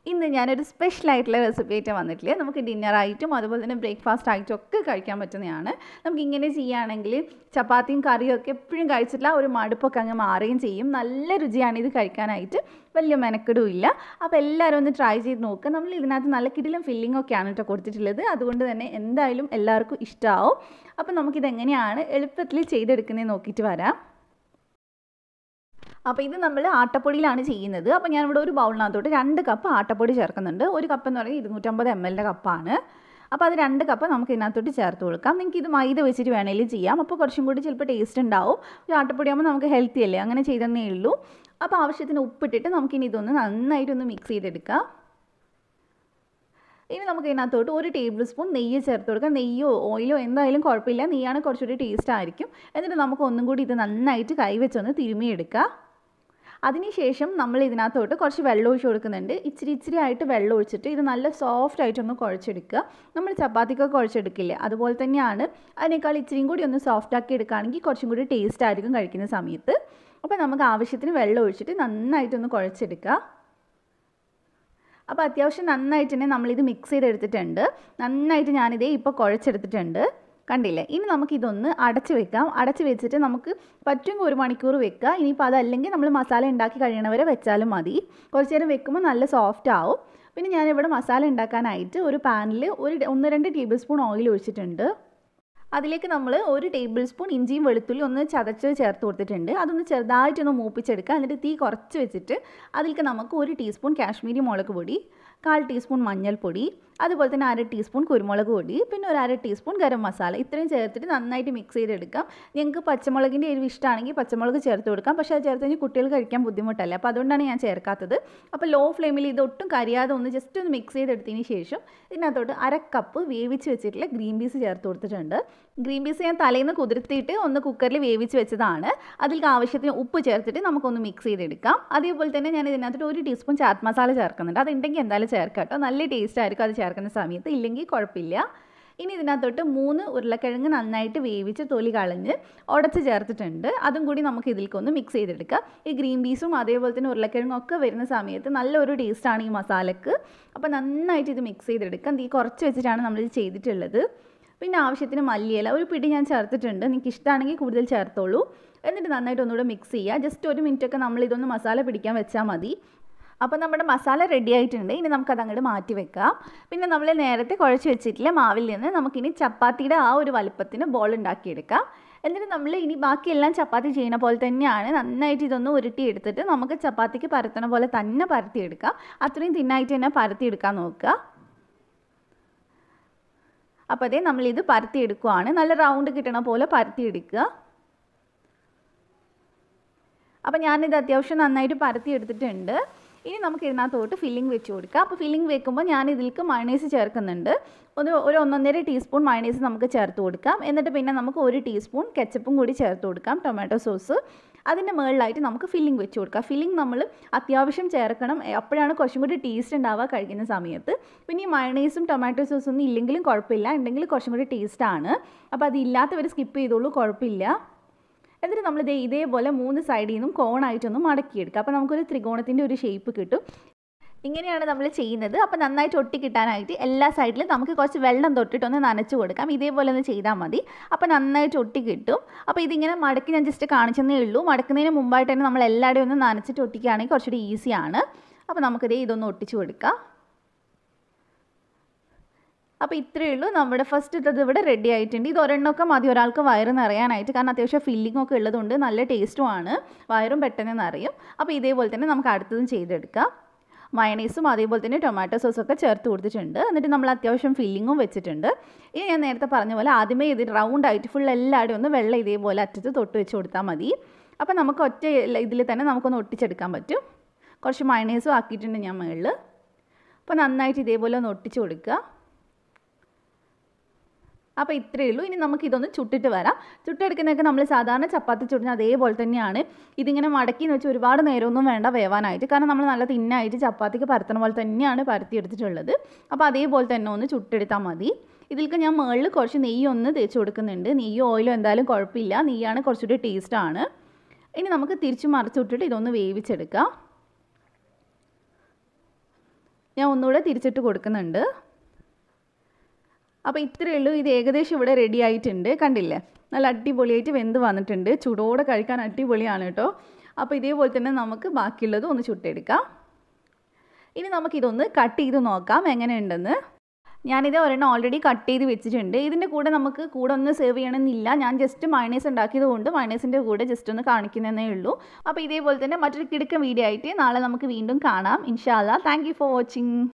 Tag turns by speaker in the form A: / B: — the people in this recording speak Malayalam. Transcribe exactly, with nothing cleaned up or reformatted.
A: ഇന്ന് ഞാനൊരു സ്പെഷ്യൽ ആയിട്ടുള്ള റെസിപ്പി ആയിട്ട് വന്നിട്ടില്ല. നമുക്ക് ഡിന്നർ ആയിട്ടും അതുപോലെ തന്നെ ബ്രേക്ക്ഫാസ്റ്റ് ആയിട്ടും ഒക്കെ കഴിക്കാൻ പറ്റുന്നതാണ്. നമുക്ക് ഇങ്ങനെ ചെയ്യുകയാണെങ്കിൽ ചപ്പാത്തിയും കറിയും ഒക്കെ എപ്പോഴും കഴിച്ചിട്ടില്ല ഒരു മടുപ്പൊക്കെ അങ്ങ് മാറുകയും ചെയ്യും. നല്ല രുചിയാണ് ഇത് കഴിക്കാനായിട്ട്, വലിയ മെനക്കെടും ഇല്ല. അപ്പോൾ എല്ലാവരും ഒന്ന് ട്രൈ ചെയ്ത് നോക്കുക. നമ്മൾ ഇതിനകത്ത് നല്ല കിടിലം ഫില്ലിംഗ് ഒക്കെയാണ് കേട്ടോ കൊടുത്തിട്ടുള്ളത്. അതുകൊണ്ട് തന്നെ എന്തായാലും എല്ലാവർക്കും ഇഷ്ടമാവും. അപ്പോൾ നമുക്കിതെങ്ങനെയാണ് എളുപ്പത്തിൽ ചെയ്തെടുക്കുന്നത് നോക്കിയിട്ട് വരാം. അപ്പോൾ ഇത് നമ്മൾ ആട്ടപ്പൊടിയിലാണ് ചെയ്യുന്നത്. അപ്പോൾ ഞാനിവിടെ ഒരു ബൗളിനകത്തോട്ട് രണ്ട് കപ്പ് ആട്ടപ്പൊടി ചേർക്കുന്നുണ്ട്. ഒരു കപ്പ് എന്ന് പറയുന്നത് ഇരുന്നൂറ്റമ്പത് എം എല്ലിൻ്റെ കപ്പാണ്. അപ്പോൾ അത് രണ്ട് കപ്പ് നമുക്ക് ഇതിനകത്തോട്ട് ചേർത്ത് കൊടുക്കാം. നിങ്ങൾക്ക് ഇത് മൈദ വെച്ചിട്ട് വേണമെങ്കിലും ചെയ്യാം. അപ്പോൾ കുറച്ചും കൂടി ചിലപ്പോൾ ടേസ്റ്റ് ഉണ്ടാവും. ഒരു ആട്ടപ്പൊടി ആകുമ്പോൾ നമുക്ക് ഹെൽത്തി അല്ലേ, അങ്ങനെ ചെയ്തെന്നേ ഉള്ളൂ. അപ്പോൾ ആവശ്യത്തിന് ഉപ്പിട്ടിട്ട് നമുക്കിനി ഇതൊന്ന് നന്നായിട്ടൊന്ന് മിക്സ് ചെയ്തെടുക്കാം. ഇനി നമുക്ക് ഇതിനകത്തോട്ട് ഒരു ടേബിൾ സ്പൂൺ നെയ്യ് ചേർത്ത് കൊടുക്കാം. നെയ്യോ ഓയിലോ എന്തായാലും കുഴപ്പമില്ല, നെയ്യാണ് കുറച്ചുകൂടി ടേസ്റ്റ് ആയിരിക്കും. എന്നിട്ട് നമുക്ക് ഒന്നും കൂടി ഇത് നന്നായിട്ട് കൈവച്ചൊന്ന് തിരുമിയെടുക്കാം. അതിനുശേഷം നമ്മൾ ഇതിനകത്തോട്ട് കുറച്ച് വെള്ളം ഒഴിച്ച് കൊടുക്കുന്നുണ്ട്. ഇച്ചിരി ഇച്ചിരി ആയിട്ട് വെള്ളം ഒഴിച്ചിട്ട് ഇത് നല്ല സോഫ്റ്റ് ആയിട്ടൊന്ന് കുഴച്ചെടുക്കുക. നമ്മൾ ചപ്പാത്തിക്കൊക്കെ കുഴച്ചെടുക്കില്ലേ, അതുപോലെ തന്നെയാണ്. അതിനേക്കാൾ ഇച്ചിരിയും കൂടി ഒന്ന് സോഫ്റ്റ് ആക്കി എടുക്കുകയാണെങ്കിൽ കുറച്ചും കൂടി ടേസ്റ്റ് ആയിരിക്കും കഴിക്കുന്ന സമയത്ത്. അപ്പോൾ നമുക്ക് ആവശ്യത്തിന് വെള്ളം ഒഴിച്ചിട്ട് നന്നായിട്ടൊന്ന് കുഴച്ചെടുക്കുക. അപ്പോൾ അത്യാവശ്യം നന്നായിട്ട് തന്നെ നമ്മളിത് മിക്സ് ചെയ്തെടുത്തിട്ടുണ്ട്. നന്നായിട്ട് ഞാനിതേ ഇപ്പോൾ കുഴച്ചെടുത്തിട്ടുണ്ട്, കണ്ടില്ലേ. ഇനി നമുക്കിതൊന്ന് അടച്ച് വെക്കാം. അടച്ച് വെച്ചിട്ട് നമുക്ക് പറ്റുമെങ്കിൽ ഒരു മണിക്കൂർ വെക്കുക. ഇനിയിപ്പോൾ അതല്ലെങ്കിൽ നമ്മൾ മസാല ഉണ്ടാക്കി കഴിയണവരെ വെച്ചാലും മതി. കുറച്ച് നേരം വെക്കുമ്പോൾ നല്ല സോഫ്റ്റ് ആവും. പിന്നെ ഞാനിവിടെ മസാല ഉണ്ടാക്കാനായിട്ട് ഒരു പാനിൽ ഒരു ഒന്ന് രണ്ട് ടേബിൾ സ്പൂൺ ഓയിൽ ഒഴിച്ചിട്ടുണ്ട്. അതിലേക്ക് നമ്മൾ ഒരു ടേബിൾ സ്പൂൺ ഇഞ്ചിയും വെളുത്തുള്ളി ഒന്ന് ചതച്ച് ചേർത്ത് കൊടുത്തിട്ടുണ്ട്. അതൊന്ന് ചെറുതായിട്ടൊന്ന് മൂപ്പിച്ചെടുക്കുക. എന്നിട്ട് തീ കുറച്ച് വെച്ചിട്ട് അതിലേക്ക് നമുക്ക് ഒരു ടീസ്പൂൺ കാശ്മീരി മുളക് പൊടി, കാൽ ടീസ്പൂൺ മഞ്ഞൾപ്പൊടി, അതുപോലെ തന്നെ അര ടീസ്പൂൺ കുരുമുളക് പൊടി, പിന്നെ ഒരു അര ടീസ്പൂൺ ഗരം മസാല, ഇത്രയും ചേർത്തിട്ട് നന്നായിട്ട് മിക്സ് ചെയ്തെടുക്കാം. നിങ്ങൾക്ക് പച്ചമുളകിൻ്റെ എരിവ് ഇഷ്ടമാണെങ്കിൽ പച്ചമുളക് ചേർത്ത് കൊടുക്കാം. പക്ഷേ അത് ചേർത്ത് കഴിഞ്ഞാൽ കുട്ടികൾ കഴിക്കാൻ ബുദ്ധിമുട്ടല്ല. അപ്പോൾ അതുകൊണ്ടാണ് ഞാൻ ചേർക്കാത്തത്. അപ്പോൾ ലോ ഫ്ലെയിമിൽ ഇതൊട്ടും കരിയാതെ ഒന്ന് ജസ്റ്റ് ഒന്ന് മിക്സ് ചെയ്തെടുത്തതിന് ശേഷം ഇതിനകത്തോട്ട് അര കപ്പ് വേവിച്ച് വെച്ചിട്ടുള്ള ഗ്രീൻ പീസ് ചേർത്ത് കൊടുത്തിട്ടുണ്ട്. ഗ്രീൻ പീസ് ഞാൻ തലേന്ന് കുതിർത്തിയിട്ട് ഒന്ന് കുക്കറിൽ വേവിച്ച് വെച്ചതാണ്. അതിലേക്ക് ആവശ്യത്തിന് ഉപ്പ് ചേർത്തിട്ട് നമുക്കൊന്ന് മിക്സ് ചെയ്തെടുക്കാം. അതേപോലെ തന്നെ ഞാൻ ഇതിനകത്തോട്ട് ഒരു ടീസ്പൂൺ ചാറ്റ് മസാല ചേർക്കുന്നുണ്ട്. അതുണ്ടെങ്കിൽ എന്തായാലും ചേർക്കാം കേട്ടോ, നല്ല ടേസ്റ്റ് ആയിരിക്കും അത് ചേർക്കുന്ന സമയത്ത്, ഇല്ലെങ്കിൽ കുഴപ്പമില്ല. ഇനി ഇതിനകത്തോട്ട് മൂന്ന് ഉരുളക്കിഴങ്ങ് നന്നായിട്ട് വേവിച്ച് തൊലി കളഞ്ഞ് ഉടച്ച് ചേർത്തിട്ടുണ്ട്. അതും കൂടി നമുക്ക് ഇതിലേക്കൊന്ന് മിക്സ് ചെയ്തെടുക്കാം. ഈ ഗ്രീൻ പീസും അതേപോലെ തന്നെ ഉരുളക്കിഴങ്ങും ഒക്കെ വരുന്ന സമയത്ത് നല്ലൊരു ടേസ്റ്റാണ് ഈ മസാലക്ക്. അപ്പോൾ നന്നായിട്ട് ഇത് മിക്സ് ചെയ്തെടുക്കാം. ഈ കുറച്ച് വെച്ചിട്ടാണ് നമ്മളിത് ചെയ്തിട്ടുള്ളത്. പിന്നെ ആവശ്യത്തിന് മല്ലിയില ഒരു പിടി ഞാൻ ചേർത്തിട്ടുണ്ട്. നിങ്ങൾക്ക് ഇഷ്ടമാണെങ്കിൽ കൂടുതൽ ചേർത്തോളൂ. എന്നിട്ട് നന്നായിട്ട് ഒന്നുകൂടെ മിക്സ് ചെയ്യുക. ജസ്റ്റ് ഒരു മിനിറ്റൊക്കെ നമ്മളിതൊന്ന് മസാല പിടിക്കാൻ വെച്ചാൽ മതി. അപ്പോൾ നമ്മുടെ മസാല റെഡി ആയിട്ടുണ്ട്. ഇനി നമുക്കത് അങ്ങോട്ട് മാറ്റി വെക്കാം. പിന്നെ നമ്മൾ നേരത്തെ കുഴച്ച് വെച്ചിട്ടില്ല മാവിൽ നിന്ന് നമുക്കിനി ചപ്പാത്തിയുടെ ആ ഒരു വലുപ്പത്തിന് ബോൾ ഉണ്ടാക്കിയെടുക്കാം. എന്നിട്ട് നമ്മൾ ഇനി ബാക്കിയെല്ലാം ചപ്പാത്തി ചെയ്യുന്ന പോലെ തന്നെയാണ്. നന്നായിട്ട് ഇതൊന്ന് ഉരുട്ടിയെടുത്തിട്ട് നമുക്ക് ചപ്പാത്തിക്ക് പരത്തണ പോലെ തന്നെ പരത്തിയെടുക്കാം. അത്രയും തിന്നായിട്ട് തന്നെ പരത്തിയെടുക്കാൻ നോക്കുക. അപ്പോൾ അതേ നമ്മളിത് പരത്തിയെടുക്കുകയാണ്. നല്ല റൗണ്ട് കിട്ടണ പോലെ പരത്തിയെടുക്കുക. അപ്പോൾ ഞാനിത് അത്യാവശ്യം നന്നായിട്ട് പരത്തിയെടുത്തിട്ടുണ്ട്. ഇനി നമുക്ക് ഇതിനകത്തോട്ട് ഫില്ലിംഗ് വെച്ച് കൊടുക്കാം. അപ്പോൾ ഫില്ലിംഗ് വെക്കുമ്പോൾ ഞാൻ ഇതിലേക്ക് മയണൈസ് ചേർക്കുന്നുണ്ട്. ഒരു ഒരു ഒന്നൊന്നര ടീസ്പൂൺ മയണൈസ് നമുക്ക് ചേർത്ത് കൊടുക്കാം. എന്നിട്ട് പിന്നെ നമുക്ക് ഒരു ടീസ്പൂൺ കെച്ചപ്പും കൂടി ചേർത്ത് കൊടുക്കാം, ടൊമാറ്റോ സോസ്. അതിൻ്റെ മുകളിലായിട്ട് നമുക്ക് ഫില്ലിംഗ് വെച്ച് കൊടുക്കാം. ഫില്ലിംഗ് നമ്മൾ അത്യാവശ്യം ചേർക്കണം, അപ്പോഴാണ് കുറച്ചും കൂടി ടേസ്റ്റ് ഉണ്ടാവുക കഴിക്കുന്ന സമയത്ത്. പിന്നെ ഈ മയണൈസും ടൊമാറ്റോ സോസും ഒന്നും ഇല്ലെങ്കിലും കുഴപ്പമില്ല, ഉണ്ടെങ്കിൽ കുറച്ചും കൂടി ടേസ്റ്റാണ്. അപ്പോൾ അതില്ലാത്തവർ സ്കിപ്പ് ചെയ്തോളൂ, കുഴപ്പമില്ല. എന്നിട്ട് നമ്മൾ ഇതേ ഇതേപോലെ മൂന്ന് സൈഡിൽ നിന്നും കോണായിട്ടൊന്ന് മടക്കിയെടുക്കുക. അപ്പോൾ നമുക്കൊരു ത്രികോണത്തിൻ്റെ ഒരു ഷേപ്പ് കിട്ടും. ഇങ്ങനെയാണ് നമ്മൾ ചെയ്യുന്നത്. അപ്പോൾ നന്നായിട്ട് ഒട്ടി കിട്ടാനായിട്ട് എല്ലാ സൈഡിലും നമുക്ക് കുറച്ച് വെള്ളം തൊട്ടിട്ടൊന്ന് നനച്ച് കൊടുക്കാം. ഇതേപോലെ ഒന്ന് ചെയ്താൽ മതി. അപ്പോൾ നന്നായിട്ട് ഒട്ടി കിട്ടും. അപ്പോൾ ഇതിങ്ങനെ മടക്കി ഞാൻ ജസ്റ്റ് കാണിച്ചെന്നേ ഉള്ളൂ. മടക്കുന്നതിന് മുമ്പായിട്ട് തന്നെ നമ്മൾ എല്ലാവരുടെയും ഒന്ന് നനച്ചിട്ട് ഒട്ടിക്കുകയാണെങ്കിൽ കുറച്ചുകൂടി ഈസിയാണ്. അപ്പോൾ നമുക്കിതേ ഇതൊന്ന് ഒട്ടിച്ച് കൊടുക്കാം. അപ്പോൾ ഇത്രയേ ഉള്ളൂ, നമ്മുടെ ഫസ്റ്റ് ഇത് ഇവിടെ റെഡി ആയിട്ടുണ്ട്. ഇത് ഒരെണ്ണമൊക്കെ മതി ഒരാൾക്ക് വയറ് നിറയാനായിട്ട്, കാരണം അത്യാവശ്യം ഫില്ലിംഗ് ഒക്കെ ഉള്ളതുകൊണ്ട് നല്ല ടേസ്റ്റുമാണ്, വയറും പെട്ടെന്ന് നിറയും. അപ്പോൾ ഇതേപോലെ തന്നെ നമുക്ക് അടുത്തതും ചെയ്തെടുക്കാം. മയണൈസും അതേപോലെ തന്നെ ടൊമാറ്റോ സോസൊക്കെ ചേർത്ത് കൊടുത്തിട്ടുണ്ട്. എന്നിട്ട് നമ്മൾ അത്യാവശ്യം ഫില്ലിങ്ങും വെച്ചിട്ടുണ്ട്. ഇനി ഞാൻ നേരത്തെ പറഞ്ഞ പോലെ ആദ്യമേ ഇത് റൗണ്ട് ആയിട്ട് ഫുൾ എല്ലാവരും ഒന്ന് വെള്ളം ഇതേപോലെ അറ്റത്ത് തൊട്ട് വെച്ച് കൊടുത്താൽ മതി. അപ്പോൾ നമുക്ക് ഒറ്റ ഇതിൽ തന്നെ നമുക്കൊന്ന് ഒട്ടിച്ചെടുക്കാൻ പറ്റും. കുറച്ച് മയണൈസും ആക്കിയിട്ടുണ്ട് ഞാൻ മുകളിൽ. അപ്പോൾ നന്നായിട്ട് ഇതേപോലെ ഒന്ന് ഒട്ടിച്ച് കൊടുക്കുക. അപ്പോൾ ഇത്രയേ ഉള്ളൂ. ഇനി നമുക്കിതൊന്ന് ചുട്ടിട്ട് വരാം. ചുട്ടെടുക്കുന്നതൊക്കെ നമ്മൾ സാധാരണ ചപ്പാത്തി ചുടുന്ന അതേപോലെ തന്നെയാണ്. ഇതിങ്ങനെ മടക്കി എന്ന് വെച്ചാൽ ഒരുപാട് നേരമൊന്നും വേണ്ട വേവാനായിട്ട്, കാരണം നമ്മൾ നല്ല തിന്നായിട്ട് ചപ്പാത്തിക്ക് പരത്തണ പോലെ തന്നെയാണ് പരത്തിയെടുത്തിട്ടുള്ളത്. അപ്പോൾ അതേപോലെ തന്നെ ഒന്ന് ചുട്ടെടുത്താൽ മതി. ഇതിലേക്ക് ഞാൻ മുകളിൽ കുറച്ച് നെയ്യ് ഒന്ന് തേച്ച് കൊടുക്കുന്നുണ്ട്. നെയ്യോ ഓയിലോ എന്തായാലും കുഴപ്പമില്ല, നെയ്യാണ് കുറച്ചുകൂടി ടേസ്റ്റാണ്. ഇനി നമുക്ക് തിരിച്ച് മറിച്ചിട്ടിട്ട് ഇതൊന്ന് വേവിച്ചെടുക്കാം. ഞാൻ ഒന്നുകൂടെ തിരിച്ചിട്ട് കൊടുക്കുന്നുണ്ട്. അപ്പോൾ ഇത്രയേ ഉള്ളൂ. ഇത് ഏകദേശം ഇവിടെ റെഡി ആയിട്ടുണ്ട്. കണ്ടില്ലേ, നല്ല അടിപൊളിയായിട്ട് വെന്ത് വന്നിട്ടുണ്ട്. ചൂടോടെ കഴിക്കാൻ അടിപൊളിയാണ് കേട്ടോ. അപ്പോൾ ഇതേപോലെ തന്നെ നമുക്ക് ബാക്കിയുള്ളത് ഒന്ന് ചുട്ടെടുക്കാം. ഇനി നമുക്കിതൊന്ന് കട്ട് ചെയ്ത് നോക്കാം എങ്ങനെയുണ്ടെന്ന്. ഞാനിത് ഒരെണ്ണം ഓൾറെഡി കട്ട് ചെയ്ത് വെച്ചിട്ടുണ്ട്. ഇതിൻ്റെ കൂടെ നമുക്ക് കൂടെ ഒന്ന് സെർവ് ചെയ്യണമെന്നില്ല. ഞാൻ ജസ്റ്റ് മയണൈസ് ഉണ്ടാക്കിയത് കൊണ്ട് മയണൈസിൻ്റെ കൂടെ ജസ്റ്റ് ഒന്ന് കാണിക്കുന്നതേ ഉള്ളൂ. അപ്പോൾ ഇതേപോലെ തന്നെ മറ്റൊരു കിടുക്കൻ വീഡിയോ ആയിട്ട് നാളെ നമുക്ക് വീണ്ടും കാണാം ഇൻഷാ അല്ലാ. Thank you for watching.